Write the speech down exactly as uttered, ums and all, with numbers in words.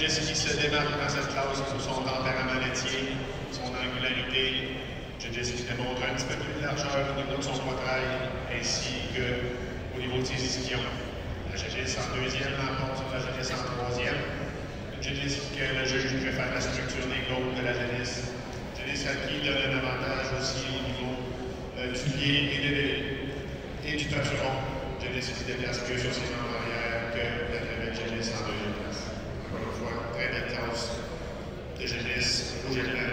Jadis qui se démarque dans cette classe pour son tempérament laitier, son angularité. Jadis qui démontre un petit peu plus de largeur au niveau de son poitrail ainsi qu'au niveau de ses ischions. La Jadis en deuxième, l'encontre sur la Jadis en troisième. Jadis que le juge préfère la structure des côtes de la Jadis. Jadis à qui donne un avantage aussi au niveau euh, du pied et, de, et du torsion. Jadis qui se déplace plus sur ses membres arrière que la très belle Jadis en deuxième place. Encore une fois, très belle classe de Jadis au général.